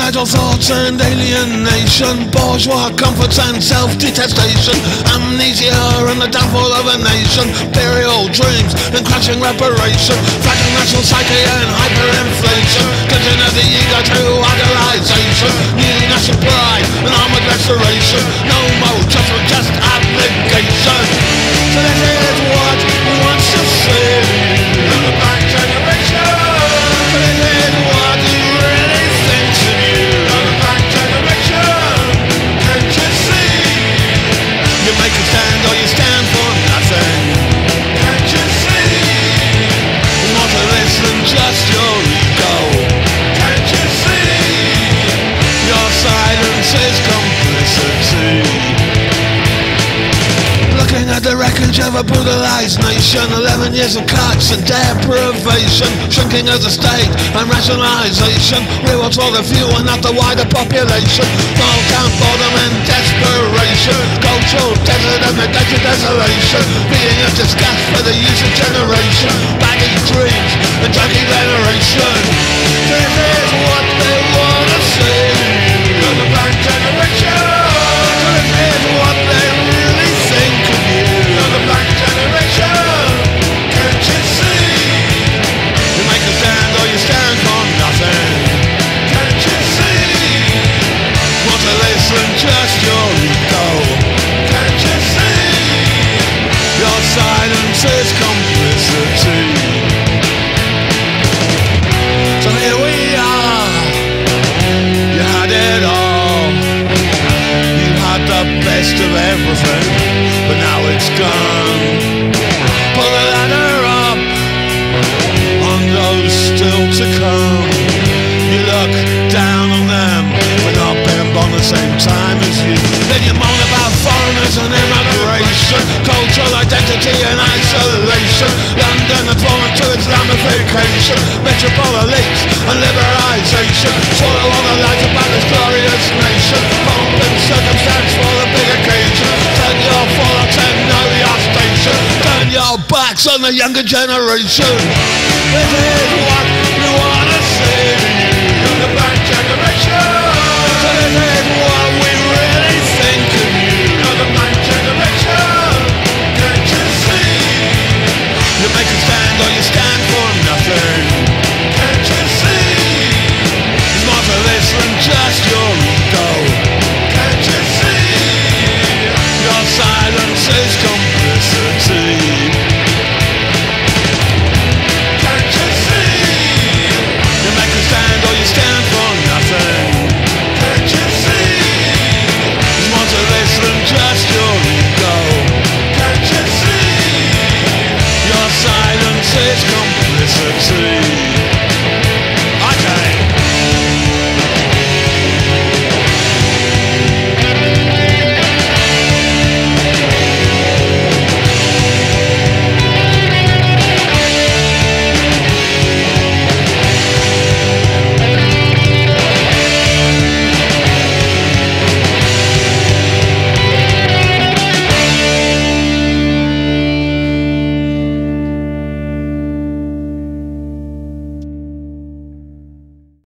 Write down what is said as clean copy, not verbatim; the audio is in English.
Suicidal thoughts and alienation, bourgeois comforts and self-detestation, amnesia and the downfall of a nation, imperial dreams and crashing reparation, fragile national psyche and hyperinflation, clinching of the ego to idolization, needing national pride and armored restoration, no more judgment, just abnegation. So this is what we want to see in the black generation. So this is what you really think of you in the black generation. Can't you see? You make a stand or you stand for nothing. Can't you see? You want to listen, just your ego. Can't you see? Your silence is complicity. Looking at the wreckage of a brutalized nation, 11 years of cuts and deprivation, shrinking of the state and rationalization, rewards for the few and not the wider population, small town boredom and desperation, cultural desert and neglected desolation, being a disgust for the youth generation, baggy dreams and junkie veneration. This is what they wanna see in the black generation. This is what they really think of you in the black generation. Can't you see? You make a stand or you stand for nothing. Can't you see? Want to listen, just your ego. Can't you see? Your silence is complicity. So here we are. You had it all. You had the best of everything, but now it's gone. Pull the ladder up on those still to come. You look down on them, but not been born the same time as you. Then you moan about foreigners and immigration, cultural identity and isolation. London has fallen to Islamification, metropolitics and liberalization. Swallow all the lies about this glorious nation. Pomp and circumstance for the big occasion. Turn your forks and know your station. Turn your backs on the younger generation. This is what